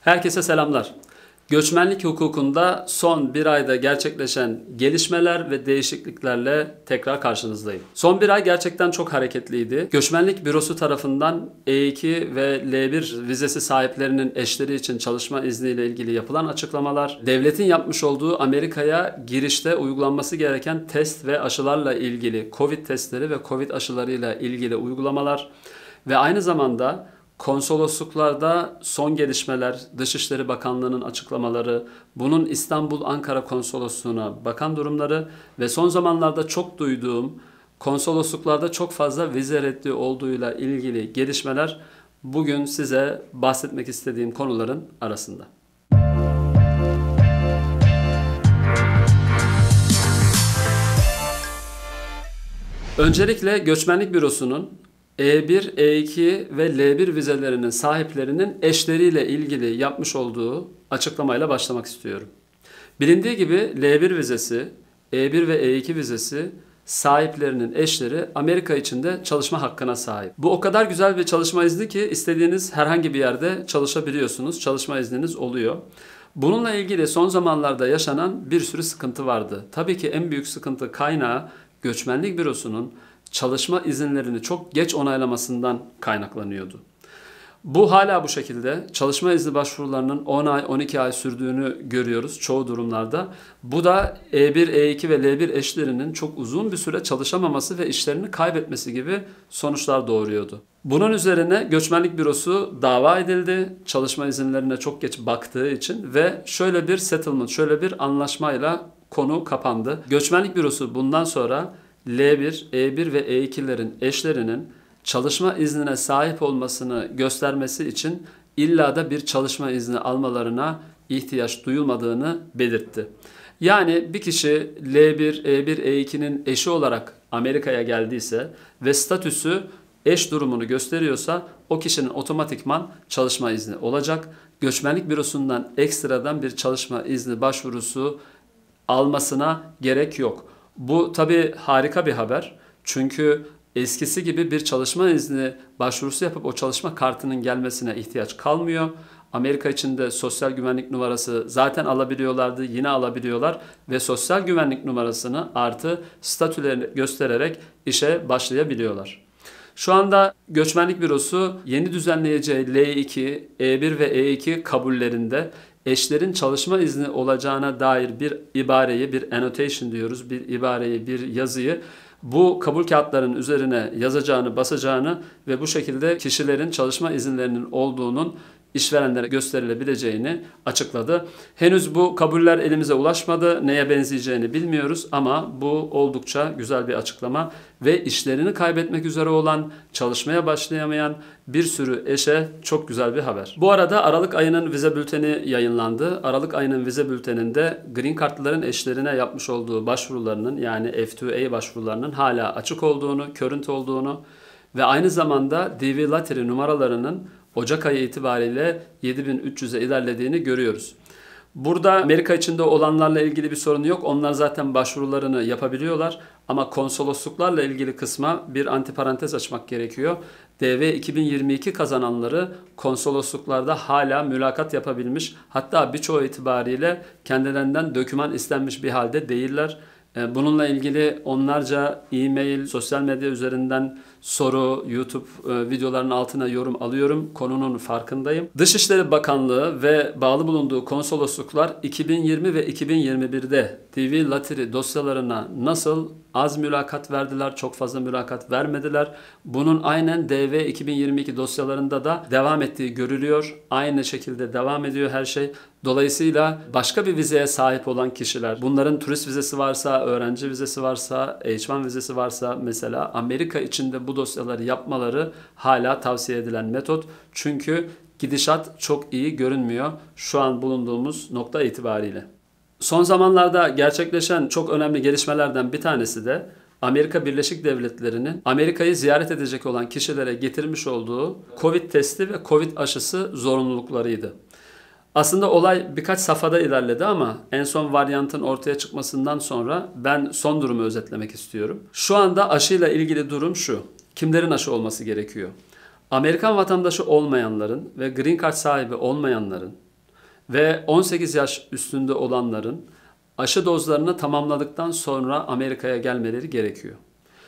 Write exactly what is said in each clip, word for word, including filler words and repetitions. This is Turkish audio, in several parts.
Herkese selamlar. Göçmenlik hukukunda son bir ayda gerçekleşen gelişmeler ve değişikliklerle tekrar karşınızdayım. Son bir ay gerçekten çok hareketliydi. Göçmenlik Bürosu tarafından E iki ve L bir vizesi sahiplerinin eşleri için çalışma izniyle ilgili yapılan açıklamalar, devletin yapmış olduğu Amerika'ya girişte uygulanması gereken test ve aşılarla ilgili Covid testleri ve Covid aşılarıyla ilgili uygulamalar ve aynı zamanda konsolosluklarda son gelişmeler, Dışişleri Bakanlığı'nın açıklamaları, bunun İstanbul, Ankara konsolosluğuna bakan durumları ve son zamanlarda çok duyduğum konsolosluklarda çok fazla vize reddi olduğuyla ilgili gelişmeler bugün size bahsetmek istediğim konuların arasında. Öncelikle Göçmenlik Bürosu'nun E bir, E iki ve L bir vizelerinin sahiplerinin eşleriyle ilgili yapmış olduğu açıklamayla başlamak istiyorum. Bilindiği gibi L bir vizesi, E bir ve E iki vizesi sahiplerinin eşleri Amerika içinde çalışma hakkına sahip. Bu o kadar güzel bir çalışma izni ki istediğiniz herhangi bir yerde çalışabiliyorsunuz. Çalışma izniniz oluyor. Bununla ilgili son zamanlarda yaşanan bir sürü sıkıntı vardı. Tabii ki en büyük sıkıntı kaynağı Göçmenlik Bürosu'nun çalışma izinlerini çok geç onaylamasından kaynaklanıyordu. Bu hala bu şekilde. Çalışma izni başvurularının on ay, on iki ay sürdüğünü görüyoruz çoğu durumlarda. Bu da E bir, E iki ve L bir eşlerinin çok uzun bir süre çalışamaması ve işlerini kaybetmesi gibi sonuçlar doğuruyordu. Bunun üzerine Göçmenlik Bürosu dava edildi. Çalışma izinlerine çok geç baktığı için ve şöyle bir settlement, şöyle bir anlaşmayla konu kapandı. Göçmenlik Bürosu bundan sonra L bir, E bir ve E ikilerin eşlerinin çalışma iznine sahip olmasını göstermesi için illa da bir çalışma izni almalarına ihtiyaç duyulmadığını belirtti. Yani bir kişi L bir, E bir, E ikinin eşi olarak Amerika'ya geldiyse ve statüsü eş durumunu gösteriyorsa o kişinin otomatikman çalışma izni olacak. Göçmenlik Bürosu'ndan ekstradan bir çalışma izni başvurusu almasına gerek yok. Bu tabii harika bir haber. Çünkü eskisi gibi bir çalışma izni başvurusu yapıp o çalışma kartının gelmesine ihtiyaç kalmıyor. Amerika içinde sosyal güvenlik numarası zaten alabiliyorlardı, yine alabiliyorlar ve sosyal güvenlik numarasını artı statülerini göstererek işe başlayabiliyorlar. Şu anda Göçmenlik Bürosu yeni düzenleyeceği L iki, E bir ve E iki kabullerinde eşlerin çalışma izni olacağına dair bir ibareyi, bir annotation diyoruz, bir ibareyi, bir yazıyı bu kabul kağıtlarının üzerine yazacağını, basacağını ve bu şekilde kişilerin çalışma izinlerinin olduğunun işverenlere gösterilebileceğini açıkladı. Henüz bu kabuller elimize ulaşmadı. Neye benzeyeceğini bilmiyoruz ama bu oldukça güzel bir açıklama ve işlerini kaybetmek üzere olan, çalışmaya başlayamayan bir sürü eşe çok güzel bir haber. Bu arada Aralık ayının vize bülteni yayınlandı. Aralık ayının vize bülteninde Green Card'lıların eşlerine yapmış olduğu başvurularının yani F iki A başvurularının hala açık olduğunu, current olduğunu ve aynı zamanda D V Lottery numaralarının Ocak ayı itibariyle yedi bin üç yüze ilerlediğini görüyoruz. Burada Amerika içinde olanlarla ilgili bir sorun yok. Onlar zaten başvurularını yapabiliyorlar. Ama konsolosluklarla ilgili kısma bir antiparantez açmak gerekiyor. D V iki bin yirmi iki kazananları konsolosluklarda hala mülakat yapabilmiş. Hatta birçoğu itibariyle kendilerinden doküman istenmiş bir halde değiller. Bununla ilgili onlarca e-mail, sosyal medya üzerinden soru, YouTube videolarının altına yorum alıyorum. Konunun farkındayım. Dışişleri Bakanlığı ve bağlı bulunduğu konsolosluklar iki bin yirmi ve iki bin yirmi birde D V Lottery dosyalarına nasıl az mülakat verdiler, çok fazla mülakat vermediler. Bunun aynen D V iki bin yirmi iki dosyalarında da devam ettiği görülüyor. Aynı şekilde devam ediyor her şey. Dolayısıyla başka bir vizeye sahip olan kişiler, bunların turist vizesi varsa, öğrenci vizesi varsa, H bir vizesi varsa mesela Amerika içinde bu dosyaları yapmaları hala tavsiye edilen metot. Çünkü gidişat çok iyi görünmüyor şu an bulunduğumuz nokta itibariyle. Son zamanlarda gerçekleşen çok önemli gelişmelerden bir tanesi de Amerika Birleşik Devletleri'nin Amerika'yı ziyaret edecek olan kişilere getirmiş olduğu Covid testi ve Covid aşısı zorunluluklarıydı. Aslında olay birkaç safhada ilerledi ama en son varyantın ortaya çıkmasından sonra ben son durumu özetlemek istiyorum. Şu anda aşıyla ilgili durum şu. Kimlerin aşı olması gerekiyor? Amerikan vatandaşı olmayanların ve Green Card sahibi olmayanların Ve on sekiz yaş üstünde olanların aşı dozlarını tamamladıktan sonra Amerika'ya gelmeleri gerekiyor.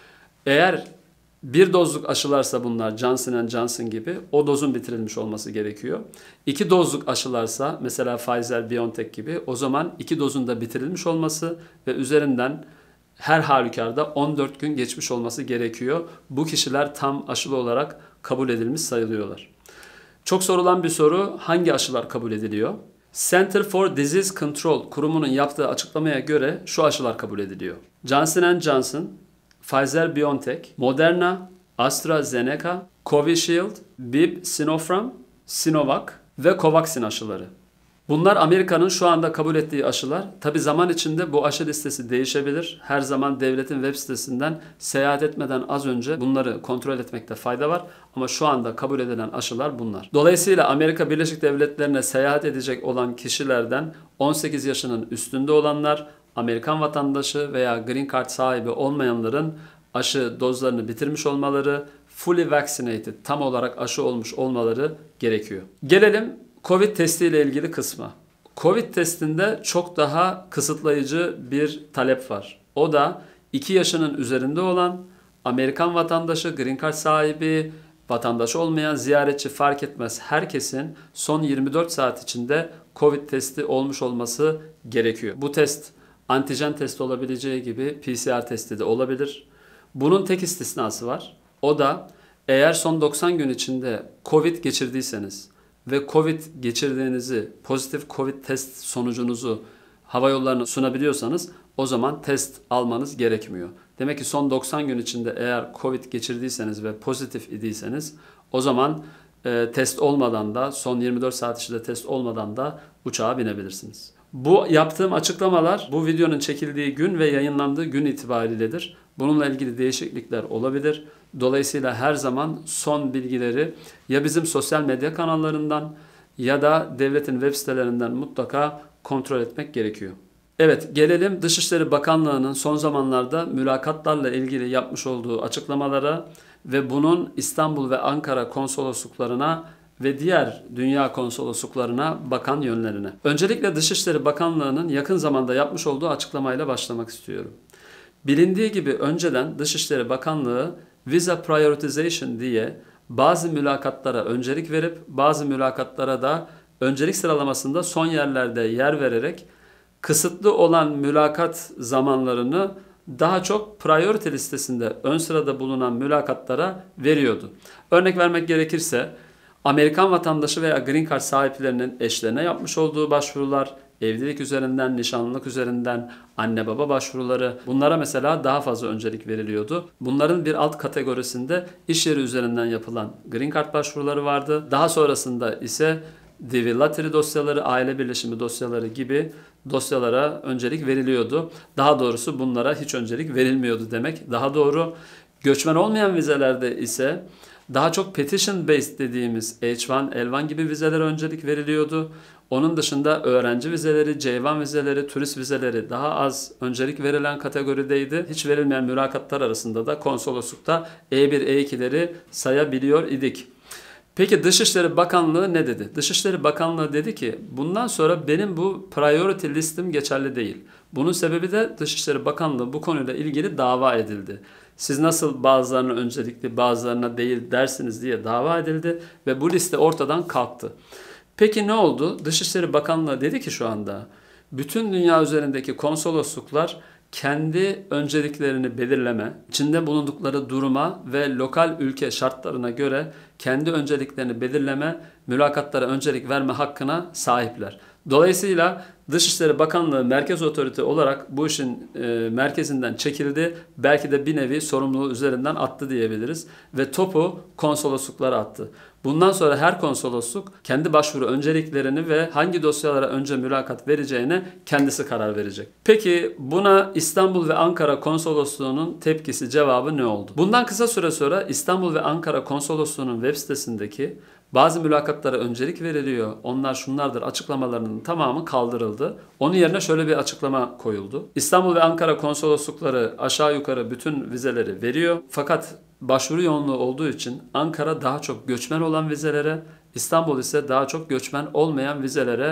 Eğer bir dozluk aşılarsa bunlar Johnson and Johnson gibi o dozun bitirilmiş olması gerekiyor. İki dozluk aşılarsa mesela Pfizer-BioNTech gibi o zaman iki dozun da bitirilmiş olması ve üzerinden her halükarda on dört gün geçmiş olması gerekiyor. Bu kişiler tam aşılı olarak kabul edilmiş sayılıyorlar. Çok sorulan bir soru, hangi aşılar kabul ediliyor? Center for Disease Control kurumunun yaptığı açıklamaya göre şu aşılar kabul ediliyor. Johnson and Johnson, Pfizer-BioNTech, Moderna, AstraZeneca, Covishield, Bib, Sinopharm, Sinovac ve Covaxin aşıları. Bunlar Amerika'nın şu anda kabul ettiği aşılar. Tabi zaman içinde bu aşı listesi değişebilir. Her zaman devletin web sitesinden seyahat etmeden az önce bunları kontrol etmekte fayda var. Ama şu anda kabul edilen aşılar bunlar. Dolayısıyla Amerika Birleşik Devletleri'ne seyahat edecek olan kişilerden on sekiz yaşının üstünde olanlar, Amerikan vatandaşı veya green card sahibi olmayanların aşı dozlarını bitirmiş olmaları, fully vaccinated, tam olarak aşı olmuş olmaları gerekiyor. Gelelim Covid testiyle ilgili kısma. Covid testinde çok daha kısıtlayıcı bir talep var. O da iki yaşının üzerinde olan Amerikan vatandaşı, green card sahibi, vatandaşı olmayan, ziyaretçi fark etmez herkesin son yirmi dört saat içinde Covid testi olmuş olması gerekiyor. Bu test antijen testi olabileceği gibi P C R testi de olabilir. Bunun tek istisnası var. O da eğer son doksan gün içinde Covid geçirdiyseniz ve Covid geçirdiğinizi, pozitif Covid test sonucunuzu hava yollarına sunabiliyorsanız o zaman test almanız gerekmiyor. Demek ki son doksan gün içinde eğer Covid geçirdiyseniz ve pozitif idiyseniz o zaman e, test olmadan da son yirmi dört saat içinde test olmadan da uçağa binebilirsiniz. Bu yaptığım açıklamalar bu videonun çekildiği gün ve yayınlandığı gün itibariyledir. Bununla ilgili değişiklikler olabilir. Dolayısıyla her zaman son bilgileri ya bizim sosyal medya kanallarından ya da devletin web sitelerinden mutlaka kontrol etmek gerekiyor. Evet, gelelim Dışişleri Bakanlığı'nın son zamanlarda mülakatlarla ilgili yapmış olduğu açıklamalara ve bunun İstanbul ve Ankara konsolosluklarına ve diğer dünya konsolosluklarına bakan yönlerine. Öncelikle Dışişleri Bakanlığı'nın yakın zamanda yapmış olduğu açıklamayla başlamak istiyorum. Bilindiği gibi önceden Dışişleri Bakanlığı Visa Prioritization diye bazı mülakatlara öncelik verip bazı mülakatlara da öncelik sıralamasında son yerlerde yer vererek kısıtlı olan mülakat zamanlarını daha çok priority listesinde ön sırada bulunan mülakatlara veriyordu. Örnek vermek gerekirse Amerikan vatandaşı veya green card sahiplerinin eşlerine yapmış olduğu başvurular, evlilik üzerinden, nişanlılık üzerinden, anne baba başvuruları, bunlara mesela daha fazla öncelik veriliyordu. Bunların bir alt kategorisinde iş yeri üzerinden yapılan green card başvuruları vardı. Daha sonrasında ise D V Lottery dosyaları, aile birleşimi dosyaları gibi dosyalara öncelik veriliyordu. Daha doğrusu bunlara hiç öncelik verilmiyordu demek daha doğru. Göçmen olmayan vizelerde ise daha çok petition based dediğimiz H bir, L bir gibi vizelere öncelik veriliyordu. Onun dışında öğrenci vizeleri, C bir vizeleri, turist vizeleri daha az öncelik verilen kategorideydi. Hiç verilmeyen mülakatlar arasında da konsoloslukta E bir, E ikileri sayabiliyor idik. Peki Dışişleri Bakanlığı ne dedi? Dışişleri Bakanlığı dedi ki bundan sonra benim bu priority listim geçerli değil. Bunun sebebi de Dışişleri Bakanlığı bu konuyla ilgili dava edildi. Siz nasıl bazılarına öncelikli bazılarına değil dersiniz diye dava edildi ve bu liste ortadan kalktı. Peki ne oldu? Dışişleri Bakanlığı dedi ki şu anda bütün dünya üzerindeki konsolosluklar kendi önceliklerini belirleme, içinde bulundukları duruma ve lokal ülke şartlarına göre kendi önceliklerini belirleme, mülakatlara öncelik verme hakkına sahipler. Dolayısıyla Dışişleri Bakanlığı merkez otorite olarak bu işin e, merkezinden çekildi. Belki de bir nevi sorumluluğu üzerinden attı diyebiliriz. Ve topu konsolosluklara attı. Bundan sonra her konsolosluk kendi başvuru önceliklerini ve hangi dosyalara önce mülakat vereceğine kendisi karar verecek. Peki buna İstanbul ve Ankara konsolosluğunun tepkisi, cevabı ne oldu? Bundan kısa süre sonra İstanbul ve Ankara konsolosluğunun web sitesindeki bazı mülakatlara öncelik veriliyor, onlar şunlardır açıklamalarının tamamı kaldırıldı. Onun yerine şöyle bir açıklama koyuldu. İstanbul ve Ankara konsoloslukları aşağı yukarı bütün vizeleri veriyor. Fakat başvuru yoğunluğu olduğu için Ankara daha çok göçmen olan vizelere, İstanbul ise daha çok göçmen olmayan vizelere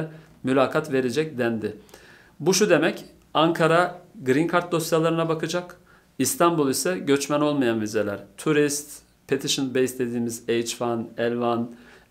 mülakat verecek dendi. Bu şu demek, Ankara Green Card dosyalarına bakacak, İstanbul ise göçmen olmayan vizeler, turist, petition based dediğimiz H bir, L bir,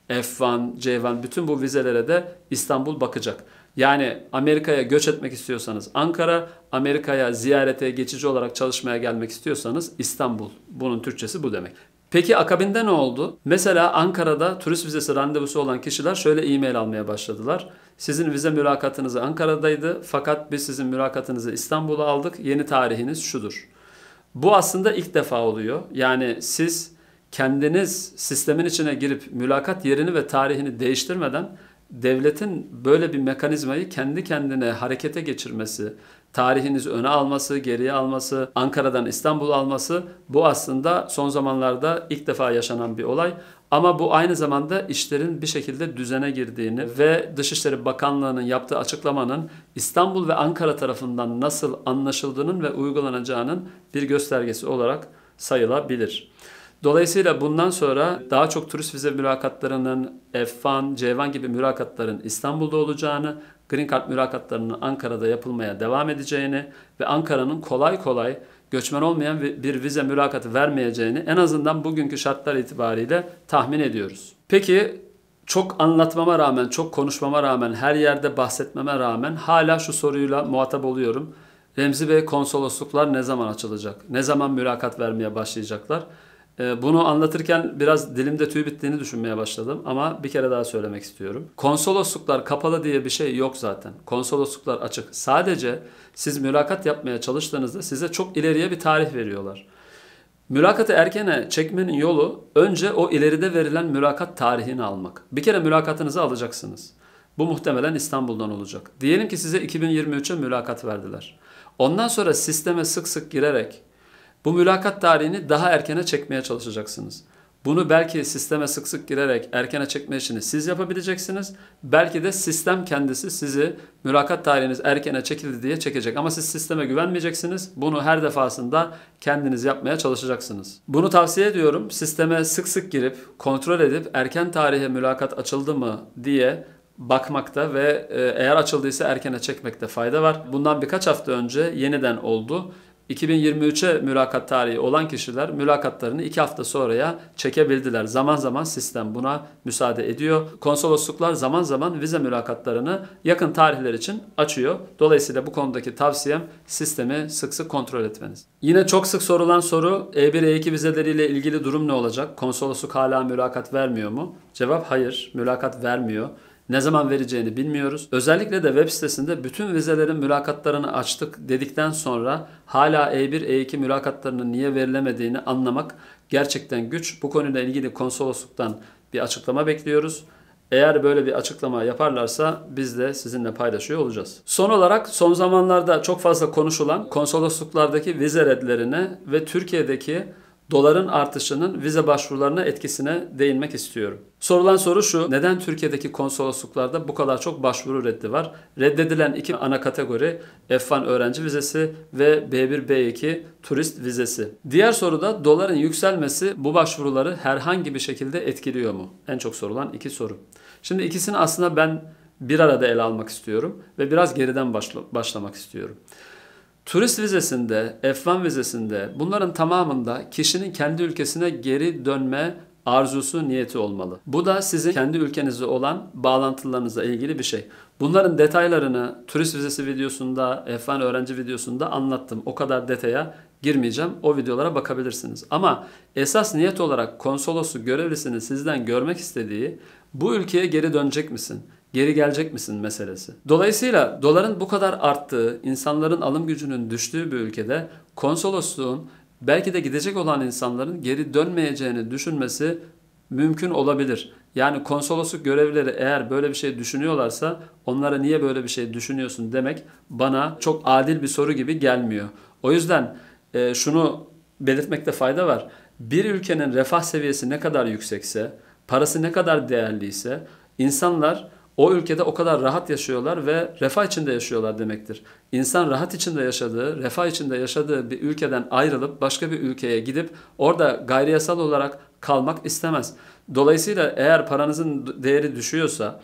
F bir, C bir bütün bu vizelere de İstanbul bakacak. Yani Amerika'ya göç etmek istiyorsanız Ankara, Amerika'ya ziyarete, geçici olarak çalışmaya gelmek istiyorsanız İstanbul. Bunun Türkçesi bu demek. Peki akabinde ne oldu? Mesela Ankara'da turist vizesi randevusu olan kişiler şöyle e-mail almaya başladılar. Sizin vize mülakatınız Ankara'daydı fakat biz sizin mülakatınızı İstanbul'a aldık. Yeni tarihiniz şudur. Bu aslında ilk defa oluyor. Yani siz kendiniz sistemin içine girip mülakat yerini ve tarihini değiştirmeden devletin böyle bir mekanizmayı kendi kendine harekete geçirmesi, tarihinizi öne alması, geriye alması, Ankara'dan İstanbul'a alması bu aslında son zamanlarda ilk defa yaşanan bir olay. Ama bu aynı zamanda işlerin bir şekilde düzene girdiğini ve Dışişleri Bakanlığı'nın yaptığı açıklamanın İstanbul ve Ankara tarafından nasıl anlaşıldığının ve uygulanacağının bir göstergesi olarak sayılabilir. Dolayısıyla bundan sonra daha çok turist vize mülakatlarının F bir, C bir gibi mülakatların İstanbul'da olacağını, Green Card mülakatlarının Ankara'da yapılmaya devam edeceğini ve Ankara'nın kolay kolay göçmen olmayan bir vize mülakatı vermeyeceğini en azından bugünkü şartlar itibariyle tahmin ediyoruz. Peki çok anlatmama rağmen, çok konuşmama rağmen, her yerde bahsetmeme rağmen hala şu soruyla muhatap oluyorum. Remzi Bey, konsolosluklar ne zaman açılacak? Ne zaman mülakat vermeye başlayacaklar? Bunu anlatırken biraz dilimde tüy bittiğini düşünmeye başladım ama bir kere daha söylemek istiyorum. Konsolosluklar kapalı diye bir şey yok zaten. Konsolosluklar açık. Sadece siz mülakat yapmaya çalıştığınızda size çok ileriye bir tarih veriyorlar. Mülakatı erkene çekmenin yolu önce o ileride verilen mülakat tarihini almak. Bir kere mülakatınızı alacaksınız. Bu muhtemelen İstanbul'dan olacak. Diyelim ki size iki bin yirmi üçe mülakat verdiler. Ondan sonra sisteme sık sık girerek bu mülakat tarihini daha erkene çekmeye çalışacaksınız. Bunu belki sisteme sık sık girerek erkene çekme işini siz yapabileceksiniz. Belki de sistem kendisi sizi mülakat tarihiniz erkene çekildi diye çekecek. Ama siz sisteme güvenmeyeceksiniz. Bunu her defasında kendiniz yapmaya çalışacaksınız. Bunu tavsiye ediyorum. Sisteme sık sık girip kontrol edip erken tarihe mülakat açıldı mı diye bakmakta ve eğer açıldıysa erkene çekmekte fayda var. Bundan birkaç hafta önce yeniden oldu. iki bin yirmi üçe mülakat tarihi olan kişiler mülakatlarını iki hafta sonraya çekebildiler. Zaman zaman sistem buna müsaade ediyor. Konsolosluklar zaman zaman vize mülakatlarını yakın tarihler için açıyor. Dolayısıyla bu konudaki tavsiyem sistemi sık sık kontrol etmeniz. Yine çok sık sorulan soru E bir E iki vizeleriyle ilgili durum ne olacak? Konsolosluk hala mülakat vermiyor mu? Cevap hayır, mülakat vermiyor. Ne zaman vereceğini bilmiyoruz. Özellikle de web sitesinde bütün vizelerin mülakatlarını açtık dedikten sonra hala E bir E iki mülakatlarının niye verilemediğini anlamak gerçekten güç. Bu konuyla ilgili konsolosluktan bir açıklama bekliyoruz. Eğer böyle bir açıklama yaparlarsa biz de sizinle paylaşıyor olacağız. Son olarak son zamanlarda çok fazla konuşulan konsolosluklardaki vize redlerine ve Türkiye'deki doların artışının vize başvurularına etkisine değinmek istiyorum. Sorulan soru şu: neden Türkiye'deki konsolosluklarda bu kadar çok başvuru reddi var? Reddedilen iki ana kategori F bir öğrenci vizesi ve B bir B iki turist vizesi. Diğer soruda doların yükselmesi bu başvuruları herhangi bir şekilde etkiliyor mu? En çok sorulan iki soru. Şimdi ikisini aslında ben bir arada ele almak istiyorum ve biraz geriden başla başlamak istiyorum. Turist vizesinde, F bir vizesinde bunların tamamında kişinin kendi ülkesine geri dönme arzusu, niyeti olmalı. Bu da sizin kendi ülkenizde olan bağlantılarınızla ilgili bir şey. Bunların detaylarını turist vizesi videosunda, F bir öğrenci videosunda anlattım. O kadar detaya girmeyeceğim. O videolara bakabilirsiniz. Ama esas niyet olarak konsolosluk görevlisinin sizden görmek istediği bu ülkeye geri dönecek misin? Geri gelecek misin meselesi. Dolayısıyla doların bu kadar arttığı, insanların alım gücünün düştüğü bir ülkede konsolosluğun belki de gidecek olan insanların geri dönmeyeceğini düşünmesi mümkün olabilir. Yani konsolosluk görevlileri eğer böyle bir şey düşünüyorlarsa onlara niye böyle bir şey düşünüyorsun demek bana çok adil bir soru gibi gelmiyor. O yüzden e, şunu belirtmekte fayda var. Bir ülkenin refah seviyesi ne kadar yüksekse, parası ne kadar değerliyse insanlar o ülkede o kadar rahat yaşıyorlar ve refah içinde yaşıyorlar demektir. İnsan rahat içinde yaşadığı, refah içinde yaşadığı bir ülkeden ayrılıp başka bir ülkeye gidip orada gayri yasal olarak kalmak istemez. Dolayısıyla eğer paranızın değeri düşüyorsa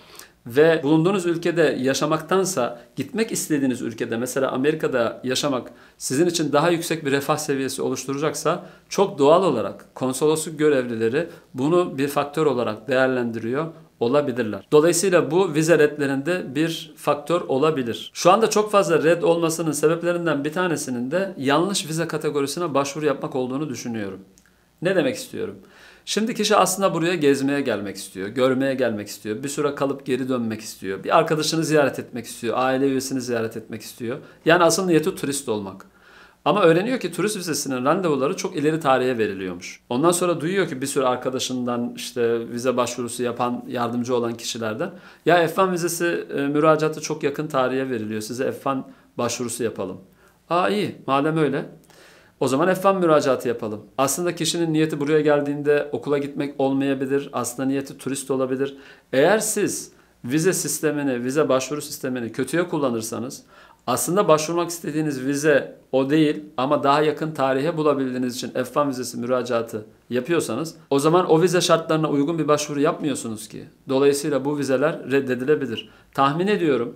ve bulunduğunuz ülkede yaşamaktansa gitmek istediğiniz ülkede, mesela Amerika'da yaşamak sizin için daha yüksek bir refah seviyesi oluşturacaksa çok doğal olarak konsolosluk görevlileri bunu bir faktör olarak değerlendiriyor olabilirler. Dolayısıyla bu vize redlerinde bir faktör olabilir. Şu anda çok fazla red olmasının sebeplerinden bir tanesinin de yanlış vize kategorisine başvuru yapmak olduğunu düşünüyorum. Ne demek istiyorum? Şimdi kişi aslında buraya gezmeye gelmek istiyor, görmeye gelmek istiyor, bir süre kalıp geri dönmek istiyor, bir arkadaşını ziyaret etmek istiyor, aile üyesini ziyaret etmek istiyor. Yani asıl niyeti turist olmak. Ama öğreniyor ki turist vizesinin randevuları çok ileri tarihe veriliyormuş. Ondan sonra duyuyor ki bir sürü arkadaşından, işte vize başvurusu yapan, yardımcı olan kişilerden, ya F bir vizesi e, müracaatı çok yakın tarihe veriliyor, size F bir başvurusu yapalım. Aa iyi, madem öyle. O zaman F bir müracaatı yapalım. Aslında kişinin niyeti buraya geldiğinde okula gitmek olmayabilir. Aslında niyeti turist olabilir. Eğer siz vize sistemini, vize başvuru sistemini kötüye kullanırsanız, aslında başvurmak istediğiniz vize o değil ama daha yakın tarihe bulabildiğiniz için F bir vizesi müracaatı yapıyorsanız, o zaman o vize şartlarına uygun bir başvuru yapmıyorsunuz ki. Dolayısıyla bu vizeler reddedilebilir. Tahmin ediyorum,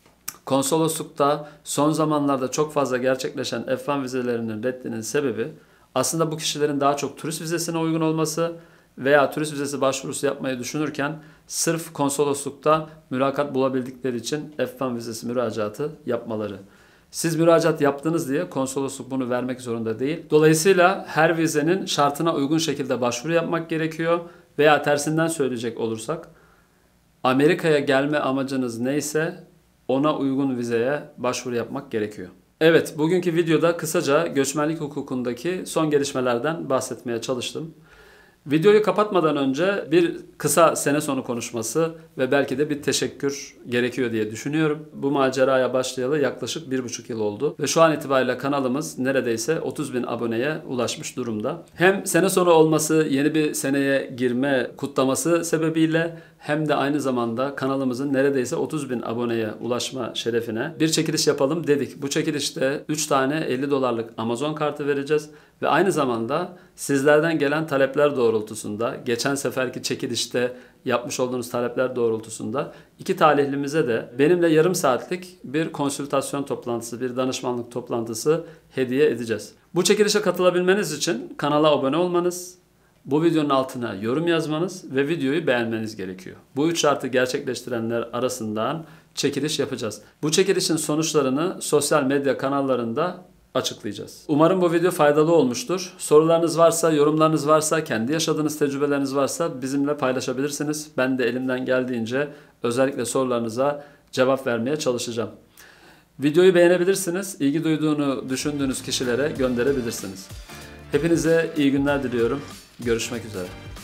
konsoloslukta son zamanlarda çok fazla gerçekleşen F bir vizelerinin reddinin sebebi aslında bu kişilerin daha çok turist vizesine uygun olması veya turist vizesi başvurusu yapmayı düşünürken sırf konsoloslukta mülakat bulabildikleri için F bir vizesi müracaatı yapmaları. Siz müracaat yaptınız diye konsolosluk bunu vermek zorunda değil. Dolayısıyla her vizenin şartına uygun şekilde başvuru yapmak gerekiyor veya tersinden söyleyecek olursak, Amerika'ya gelme amacınız neyse ona uygun vizeye başvuru yapmak gerekiyor. Evet, bugünkü videoda kısaca göçmenlik hukukundaki son gelişmelerden bahsetmeye çalıştım. Videoyu kapatmadan önce bir kısa sene sonu konuşması ve belki de bir teşekkür gerekiyor diye düşünüyorum. Bu maceraya başlayalı yaklaşık bir buçuk yıl oldu ve şu an itibariyle kanalımız neredeyse otuz bin aboneye ulaşmış durumda. Hem sene sonu olması, yeni bir seneye girme kutlaması sebebiyle hem de aynı zamanda kanalımızın neredeyse otuz bin aboneye ulaşma şerefine bir çekiliş yapalım dedik. Bu çekilişte üç tane elli dolarlık Amazon kartı vereceğiz ve aynı zamanda sizlerden gelen talepler doğrultusunda, geçen seferki çekilişte yapmış olduğunuz talepler doğrultusunda iki talihlimize de benimle yarım saatlik bir konsültasyon toplantısı, bir danışmanlık toplantısı hediye edeceğiz. Bu çekilişe katılabilmeniz için kanala abone olmanız, bu videonun altına yorum yazmanız ve videoyu beğenmeniz gerekiyor. Bu üç şartı gerçekleştirenler arasından çekiliş yapacağız. Bu çekilişin sonuçlarını sosyal medya kanallarında açıklayacağız. Umarım bu video faydalı olmuştur. Sorularınız varsa, yorumlarınız varsa, kendi yaşadığınız tecrübeleriniz varsa bizimle paylaşabilirsiniz. Ben de elimden geldiğince özellikle sorularınıza cevap vermeye çalışacağım. Videoyu beğenebilirsiniz. İlgi duyduğunu düşündüğünüz kişilere gönderebilirsiniz. Hepinize iyi günler diliyorum. Görüşmek üzere.